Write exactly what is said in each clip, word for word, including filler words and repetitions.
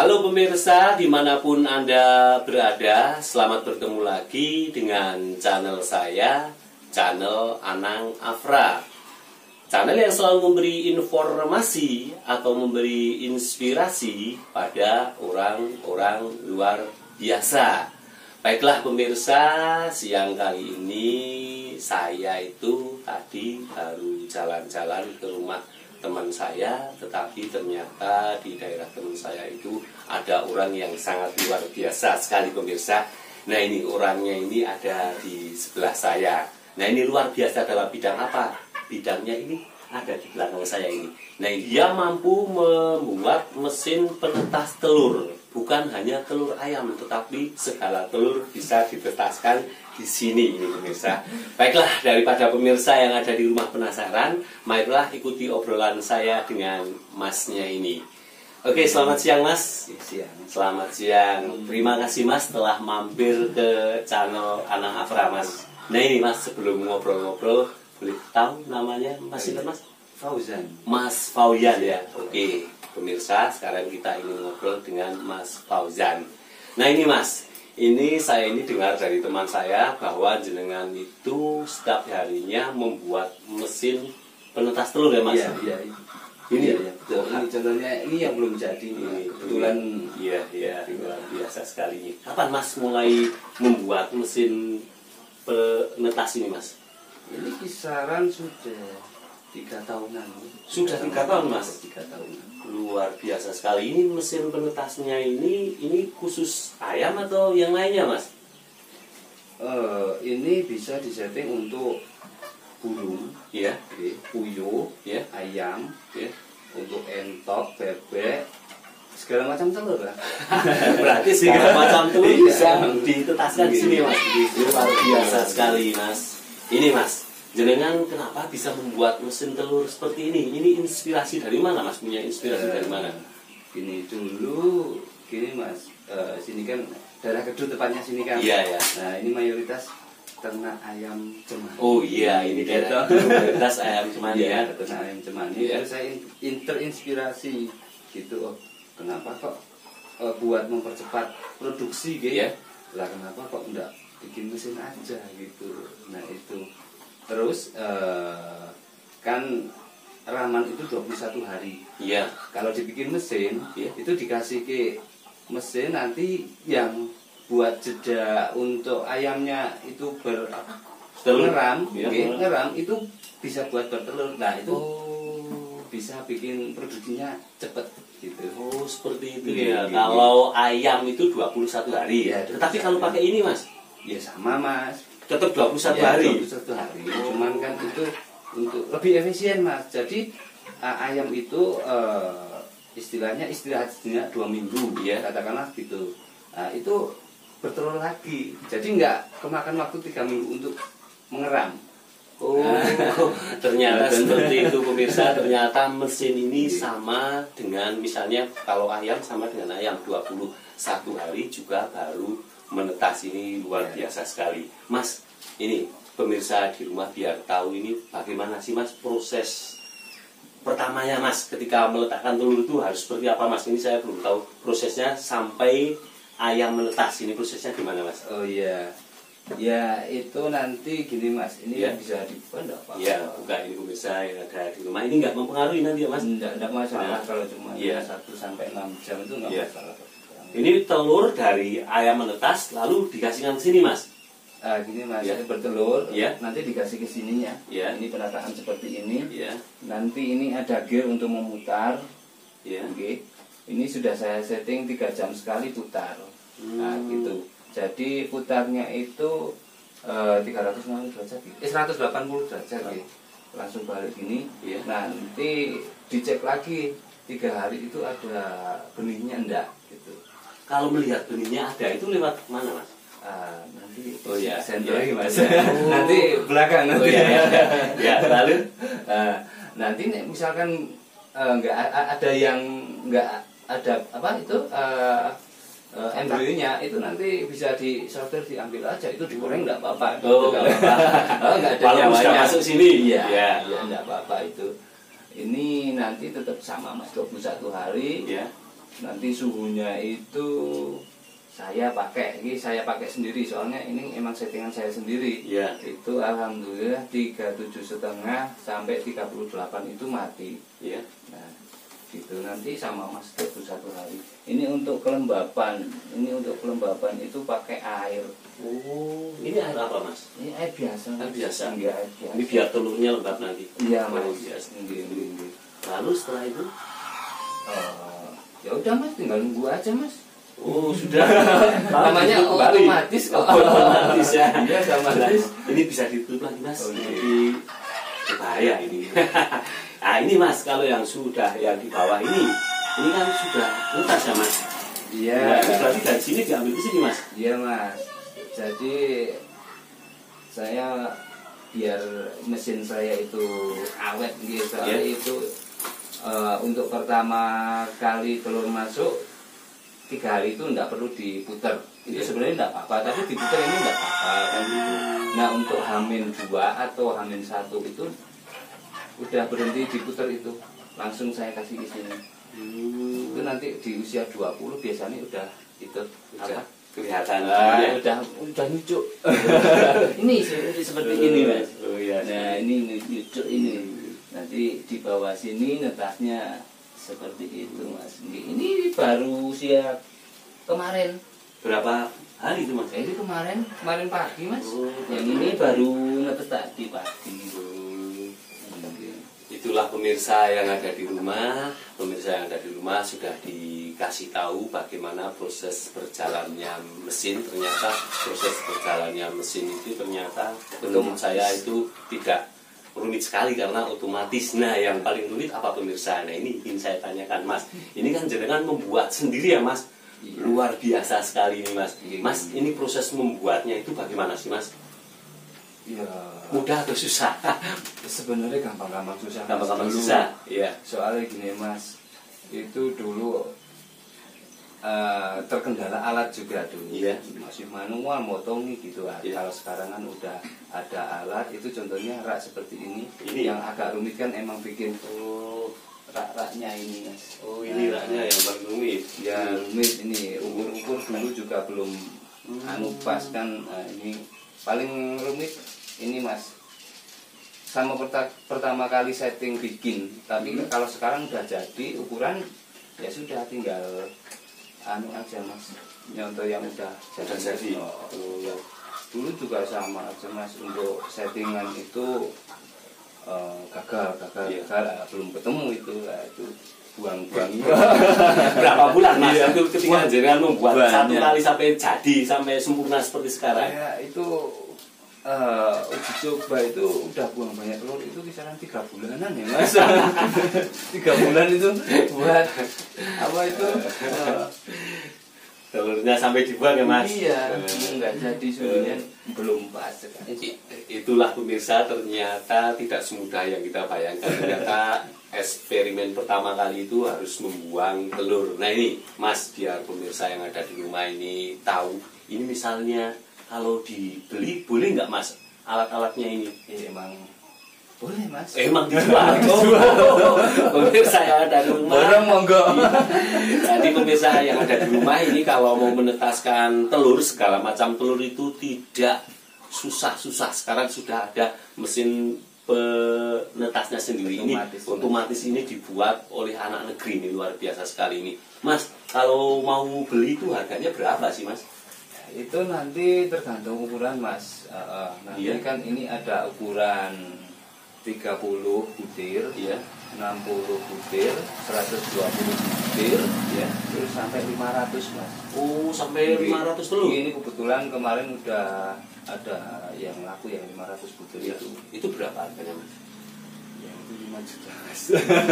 Halo pemirsa, dimanapun Anda berada, selamat bertemu lagi dengan channel saya, channel Anang Afra. Channel yang selalu memberi informasi atau memberi inspirasi pada orang-orang luar biasa. Baiklah pemirsa, siang kali ini saya itu tadi baru jalan-jalan ke rumah teman saya, tetapi ternyata di daerah teman saya itu ada orang yang sangat luar biasa sekali pemirsa. Nah ini orangnya ini ada di sebelah saya. Nah ini luar biasa dalam bidang apa? Bidangnya ini ada di belakang saya ini. Nah dia mampu membuat mesin penetas telur. Bukan hanya telur ayam, tetapi segala telur bisa ditetaskan di sini ini pemirsa. Baiklah, daripada pemirsa yang ada di rumah penasaran, marilah ikuti obrolan saya dengan masnya ini. Oke, selamat siang mas. Siang. Selamat siang. Terima kasih mas telah mampir ke channel Anang Afra mas. Nah ini mas, sebelum ngobrol-ngobrol, boleh tahu namanya mas itu mas? Fauzan. Mas Fauzan ya. Oke. Pemirsa, sekarang kita ingin ngobrol dengan Mas Fauzan. Nah ini Mas, ini saya ini dengar dari teman saya bahwa jenengan itu setiap harinya membuat mesin penetas telur ya Mas? Iya, iya. Ini ya, ya, betul. Ini contohnya ini yang belum jadi. Ini kebetulan. Iya, iya, luar biasa sekali. Kapan Mas mulai membuat mesin penetas ini Mas? Ini kisaran sudah tiga tahunan. Sudah tiga tahun Mas? Tiga tahunan. Luar biasa sekali. Ini mesin penetasnya ini ini khusus ayam atau yang lainnya Mas? Uh, ini bisa disetting untuk burung, Iya, okay, puyuh, ya, ayam, ya, untuk entok, bebek, segala macam telur lah. Berarti segala macam telur Iya. bisa ditetaskan di sini Mas. Luar biasa sekali Mas. Ini Mas, jenengan kenapa bisa membuat mesin telur seperti ini? Ini inspirasi dari mana Mas? Punya inspirasi dari mana? Gini dulu, gini Mas, uh, sini kan daerah Kedul tepatnya sini kan. Iya ya. Nah ini mayoritas ternak ayam cemani. Oh iya, ini daerah mayoritas ayam cemani ya. Ternak ayam cemani. Iya. Terus saya in- terinspirasi gitu. Oh, kenapa kok uh, buat mempercepat produksi gitu? Iya. Lah kenapa kok enggak bikin mesin aja gitu? Nah itu. Terus uh, kan raman itu dua puluh satu hari. Iya. Kalau dibikin mesin, Iya. itu dikasih ke mesin nanti yang buat jeda untuk ayamnya itu ber apa? Telur. Ngeram, Iya, oke, ngeram. ngeram itu bisa buat bertelur. Nah, itu Oh. bisa bikin produksinya cepet gitu. Oh seperti itu Iya, ya. iya. Kalau ayam itu dua puluh satu hari. Iya, Tetapi kalau pakai ini Mas, Ya sama Mas. tetap dua puluh satu Ya, hari. dua puluh satu hari. Cuman kan itu untuk lebih efisien Mas. Jadi uh, ayam itu uh, istilahnya istirahatnya dua minggu ya katakanlah gitu. Nah, itu bertelur lagi. Jadi nggak kemakan waktu tiga minggu untuk mengeram. Oh, ternyata seperti itu pemirsa. Ternyata mesin ini sama dengan misalnya kalau ayam sama dengan ayam dua puluh satu hari juga baru menetas. Ini luar biasa sekali. Mas, ini pemirsa di rumah biar tahu ini bagaimana sih Mas proses pertamanya Mas ketika meletakkan telur itu harus seperti apa Mas? Ini saya belum tahu prosesnya sampai ayam menetas. Ini prosesnya gimana Mas? Oh iya. Ya itu nanti gini Mas, ini Ya. bisa dibuka enggak apa-apa. Ya, buka ini pemirsa yang ada di rumah. Ini nggak mempengaruhi nanti ya Mas? Enggak, enggak masalah Nah. kalau cuma Iya. satu sampai enam jam itu enggak Iya. masalah. Ini telur dari ayam menetas lalu dikasihkan ke sini Mas. Ah gini Mas, Ya. ini bertelur, Ya. nanti dikasih ke sininya. Ya. Ini penataan seperti ini. Ya, Nanti ini ada gear untuk memutar. ya. Oke. Ini sudah saya setting tiga jam sekali putar. Nah, Hmm. gitu. Jadi putarnya itu eh, tiga ratus enam puluh derajat. Eh seratus delapan puluh derajat gitu. Langsung balik gini. Iya. Nanti dicek lagi tiga hari itu ada benihnya enggak gitu. Kalau melihat benihnya ada itu lewat mana Mas? Ah, nanti Oh, iya. sensor Iya. lagi Mas. Oh. Nanti belakang Oh nanti. ya, ya, ya. Lalu Ah, nanti nih, misalkan eh, nggak a- ada yang nggak ada apa itu eh, eh, embrionya itu nanti bisa di sortir diambil aja, itu digoreng nggak apa-apa. Oh, Gitu, nggak apa-apa. Oh, nggak ada Walaupun sudah nyawanya. masuk sini. Iya, Ya. iya nggak apa-apa itu. Ini nanti tetap sama Mas, dua puluh satu hari. ya. nanti suhunya itu saya pakai, ini saya pakai sendiri soalnya ini emang settingan saya sendiri. Iya. Itu alhamdulillah tiga puluh tujuh setengah sampai tiga puluh delapan itu mati. Iya. Nah, gitu nanti sama Mas dua puluh satu hari. Ini untuk kelembapan, ini untuk kelembapan itu pakai air. Oh, ini air apa Mas? Ini air biasa. Air biasa. Iya, air biasa. Ini biar telurnya lembab nanti. Iya, Mas. Oh, biasa. Iya, iya, iya. Lalu setelah itu? Uh, ya udah Mas, tinggal nunggu aja Mas. Oh sudah. Namanya otomatis kok. Otomatis ya. Iya, otomatis. Ini bisa ditutup lagi Mas. Oh, iya. Jadi bahaya ini. Nah ini Mas, kalau yang sudah yang di bawah ini, ini kan sudah netas ya Mas. Iya. Nah, itu berarti dari sini diambil ke sini Mas. Iya Mas. Jadi saya biar mesin saya itu awet gitu. Soalnya Yeah. itu uh, untuk pertama kali telur masuk tiga hari itu enggak perlu diputer. Itu Yeah. sebenarnya enggak apa-apa, tapi diputer ini enggak apa-apa kan gitu. Nah untuk hamin dua atau hamin satu itu udah berhenti diputer itu, langsung saya kasih ke sini. Hmm. Itu nanti di usia dua puluh biasanya udah itu Udah apa? kelihatan. Ah, ya. udah udah nyucuk. ini sih seperti ini Mas. Oh iya. Nah ini nyucuk ini. Nanti di bawah sini netasnya seperti itu Mas. Ini baru usia kemarin. Berapa hari itu Mas? Ini kemarin kemarin pagi Mas. Oh, Yang ini baru netes tadi pagi. Hmm. Itulah pemirsa yang ada di rumah. Pemirsa yang ada di rumah sudah dikasih tahu bagaimana proses berjalannya mesin. Ternyata proses berjalannya mesin itu ternyata menurut saya itu tidak rumit sekali karena otomatis. Nah yang paling rumit apa pemirsa? Nah ini ingin saya tanyakan Mas. Ini kan jenengan membuat sendiri ya Mas. Luar biasa sekali ini Mas. Mas ini proses membuatnya itu bagaimana sih Mas? Ya Mudah atau susah? sebenarnya gampang-gampang susah. Mas. Gampang-gampang Dulu- susah. Iya. Soalnya gini Mas, itu dulu uh, terkendala alat juga dulu. Iya. Masih manual, motongi gitu. Iya. Kalau sekarang kan udah ada alat, itu contohnya rak seperti ini. Ini? Yang agak rumit kan emang bikin Oh, rak-raknya ini Mas. oh ini Nah, raknya yang paling rumit. Ya rumit ini, ukur-ukur dulu juga belum Hmm. anu pas kan. Nah, ini paling rumit ini Mas. Sama perta- pertama kali setting bikin, tapi Hmm. kalau sekarang udah jadi ukuran ya sudah tinggal anu aja Mas. Nyontoh yang udah Sudah jadi. Oh, Oh. dulu juga sama aja Mas, untuk settingan itu eh, gagal, gagal, Iya. gagal, ah, belum ketemu itu, ah, itu buang-buang. Berapa bulan Mas? Iya. Itu ketika jenengan membuat Banyak. satu kali sampai jadi sampai sempurna seperti sekarang. Saya itu eh, uji coba itu udah buang banyak telur itu kisaran tiga bulanan ya Mas. Tiga bulan itu buat apa itu? eh, Telurnya sampai dibuang ya Mas? Iya, Eh, nggak jadi suhunya belum pas kan. i- Itulah pemirsa, ternyata tidak semudah yang kita bayangkan. Ternyata eksperimen pertama kali itu harus membuang telur. Nah ini Mas, biar pemirsa yang ada di rumah ini tahu. Ini misalnya kalau dibeli boleh nggak Mas alat-alatnya ini? Ya, emang boleh Mas. Emang dijual. Oh, pemirsa yang ada di rumah. Barang monggo. Jadi pemirsa yang ada di rumah ini kalau mau menetaskan telur, segala macam telur itu tidak susah-susah. Sekarang sudah ada mesin penetasnya sendiri. Ini Otomatis. otomatis ini dibuat oleh anak negeri, ini luar biasa sekali ini. Mas, kalau mau beli itu harganya berapa sih Mas? Itu nanti tergantung ukuran Mas. Eh, eh, nanti Iya. kan ini ada ukuran tiga puluh butir, Iya. enam puluh butir, seratus dua puluh butir, Ya. terus sampai lima ratus Mas. Oh, sampai lima ratus telur. Ini kebetulan kemarin udah ada yang laku yang lima ratus butir Iya. itu. Itu berapa harganya Mas? Ya, itu lima juta Mas.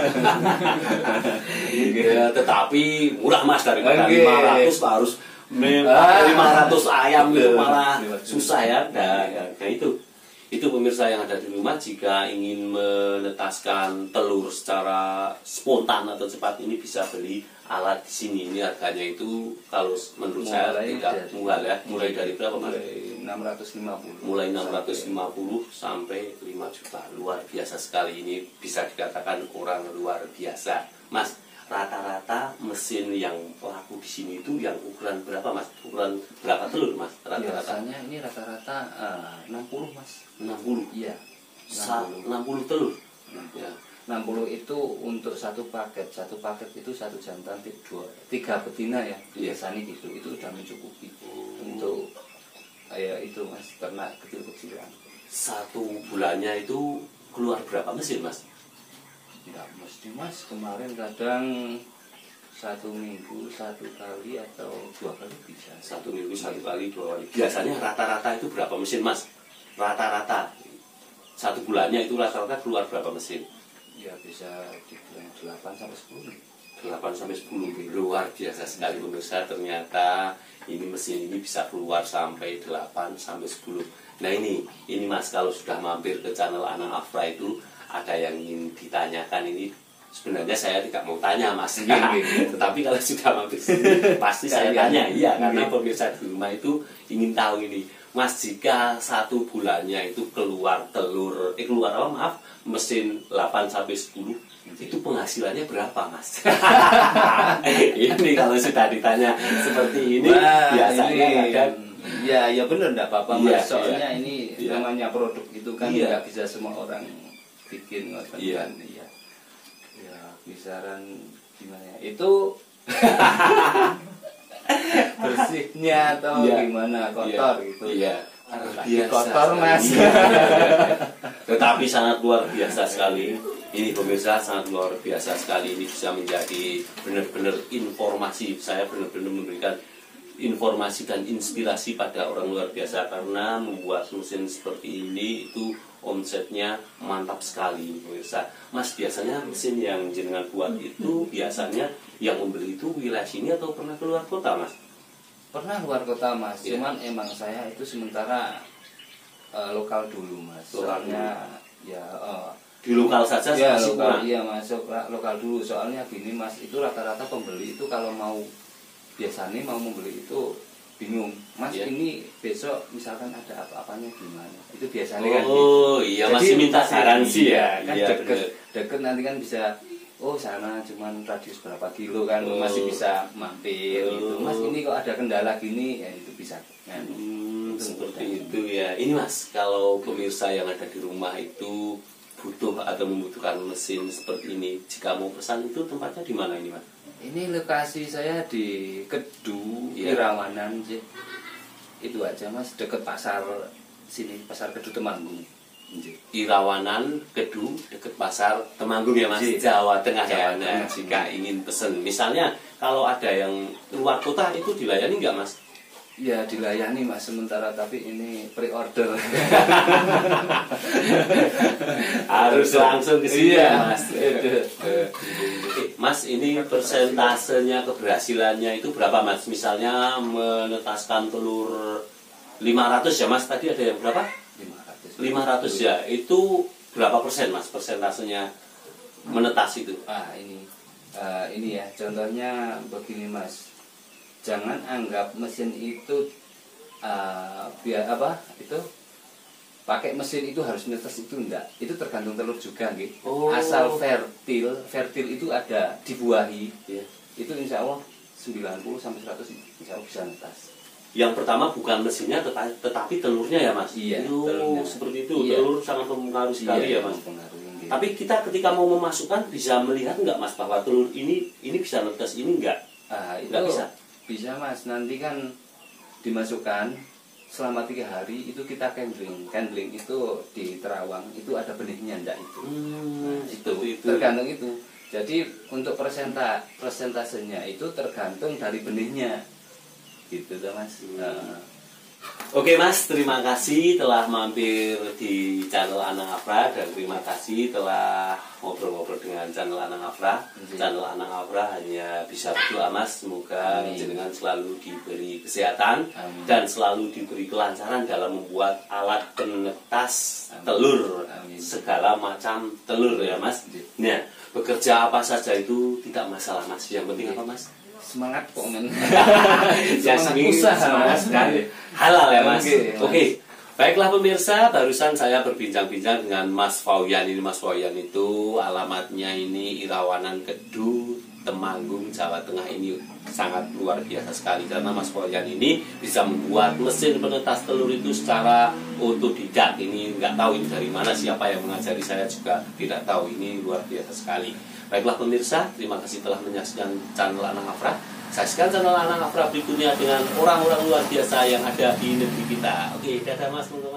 Ya, tetapi murah Mas, daripada Oke. lima ratus harus Ah. lima ratus ayam itu malah lima juta. susah ya. Nah, nah itu itu pemirsa yang ada di rumah, jika ingin menetaskan telur secara spontan atau cepat ini bisa beli alat di sini. Ini harganya itu kalau menurut saya Mulai tidak dari- murah ya. Mulai dari berapa Mas? Mulai enam ratus lima puluh. Mulai enam ratus lima puluh sampai lima juta. Luar biasa sekali, ini bisa dikatakan orang luar biasa. Mas, rata-rata mesin yang laku di sini itu yang ukuran berapa mas? Ukuran berapa telur mas? Rata-rata? Biasanya ini rata-rata uh, enam puluh mas. enam puluh? Iya. enam puluh telur? Ya. enam puluh itu untuk satu paket. Satu paket itu satu jantan dua, tiga betina ya. Biasanya gitu. Itu sudah mencukupi hmm. untuk ya itu mas, ternak kecil-kecilan. Satu bulannya itu keluar berapa mesin mas? Tidak mesti mas, kemarin kadang satu minggu satu kali atau dua kali bisa. Satu minggu satu kali dua kali. Biasanya rata-rata itu berapa mesin mas? Rata-rata satu bulannya itu rata-rata keluar berapa mesin? Ya bisa dibilang delapan sampai sepuluh. delapan sampai sepuluh. Luar biasa sekali pemirsa, ternyata ini mesin ini bisa keluar sampai delapan sampai sepuluh. Nah ini, ini mas kalau sudah mampir ke channel Anang Afra itu ada yang ingin ditanyakan ini. Sebenarnya saya tidak mau tanya mas, tetapi kalau sudah mampir sini pasti saya tanya. Iya, karena pemirsa di rumah itu ingin tahu ini, mas jika satu bulannya itu keluar telur, eh keluar apa maaf, mesin delapan sampai sepuluh, itu penghasilannya berapa mas? Ini kalau sudah ditanya seperti ini, wah, biasanya ini, kadang ya ya benar enggak apa-apa mas, iya, soalnya iya. ini Iya. namanya produk itu kan Iya. nggak bisa semua orang bikin ngoten Iya. kan. Iya. Ya kisaran gimana ya? Itu bersihnya atau Iya. gimana, kotor Iya. gitu. Iya. Biasa kotor mas. Iya. Tetapi sangat luar biasa sekali. Ini pemirsa sangat luar biasa sekali. Ini bisa menjadi benar-benar informasi. Saya benar-benar memberikan informasi dan inspirasi pada orang luar biasa, karena membuat mesin seperti ini itu omsetnya mantap sekali pemirsa. Mas, biasanya mesin yang jenengan buat itu biasanya yang membeli itu wilayah sini atau pernah keluar kota mas? Pernah luar kota mas, Ya. cuman emang saya itu sementara uh, lokal dulu mas. Lokal Soalnya ya uh, Di lokal saja ya masih lokal, kurang. iya masuk lokal dulu. Soalnya gini mas, itu rata-rata pembeli itu kalau mau biasanya mau membeli itu bingung, mas Ya. ini besok misalkan ada apa-apanya gimana? Itu biasanya kan. Oh iya, masih minta garansi ya. Kan Iya, deket, deket nanti kan bisa. Oh sana cuman radius berapa kilo kan, Oh. masih bisa mampir gitu. Oh. Mas ini kok ada kendala gini ya itu bisa kan. Hmm, Itu seperti mudah. itu ya. Ini mas, kalau pemirsa yang ada di rumah itu butuh atau membutuhkan mesin seperti ini, jika mau pesan itu tempatnya di mana ini mas? Ini lokasi saya di Kedu, Iya. Irawanan sih. Itu aja mas, deket pasar sini, pasar Kedu Temanggung. Irawanan, Kedu, dekat pasar Temanggung ya mas, Iya. Jawa Tengah ya. Jawa Nah, Tengah. jika ingin pesen, misalnya kalau ada yang luar kota itu dilayani nggak mas? Ya dilayani mas sementara, tapi ini pre-order. Harus langsung ke sini Iya. ya mas. Eh, Mas, ini persentasenya keberhasilannya itu berapa mas? Misalnya menetaskan telur lima ratus ya mas, tadi ada yang berapa? lima ratus. lima ratus ya, itu berapa persen mas persentasenya menetas itu? Ah ini, eh, ini ya contohnya begini mas. Jangan anggap mesin itu uh, biar apa itu pakai mesin itu harus netes, itu enggak. Itu tergantung telur juga gitu. Oh. Asal fertil, fertil itu ada dibuahi. Ya. Itu insya Allah sembilan puluh sampai seratus insya Allah bisa netas. Yang pertama bukan mesinnya tetapi, tetapi telurnya ya mas? Iya, Oh, telurnya. seperti itu, Iya. telur sangat mempengaruhi sekali ya mas? mempengaruhi, gitu. Tapi kita ketika mau memasukkan bisa melihat nggak mas bahwa telur ini ini bisa netes, ini enggak? Ah, itu Nggak bisa? Bisa mas, nanti kan dimasukkan selama tiga hari itu kita candling. Candling itu di terawang itu ada benihnya enggak itu. Hmm, Nah, itu seperti itu. tergantung itu. Jadi untuk persenta persentasenya itu tergantung dari benihnya. Gitu tuh mas. Hmm. Nah, Oke mas, terima kasih telah mampir di channel Anang Afra, dan terima kasih telah ngobrol-ngobrol dengan channel Anang Afra. Iya. Channel Anang Afra hanya bisa berdoa mas, semoga Amin. jenengan selalu diberi kesehatan Amin. dan selalu diberi kelancaran dalam membuat alat penetas Amin. telur, Amin. segala macam telur ya mas. Iya. Nah, bekerja apa saja itu tidak masalah mas, yang penting Iya. apa mas? semangat kok men. Ya, Semangat usaha semangat mas. sekali. Halal ya mas. Oke, Mas. Oke. Baiklah pemirsa, barusan saya berbincang-bincang dengan Mas Fauyan. Ini Mas Fauyan itu alamatnya ini Irawanan Kedu, Temanggung, Jawa Tengah ini sangat luar biasa sekali karena Mas Polyan ini bisa membuat mesin penetas telur itu secara otodidak. Ini nggak tahu ini dari mana, siapa yang mengajari saya juga tidak tahu. Ini luar biasa sekali. Baiklah pemirsa, terima kasih telah menyaksikan channel Anang Afra. Saksikan channel Anang Afra berikutnya dengan orang-orang luar biasa yang ada di negeri kita. Oke, dadah Mas teman-teman.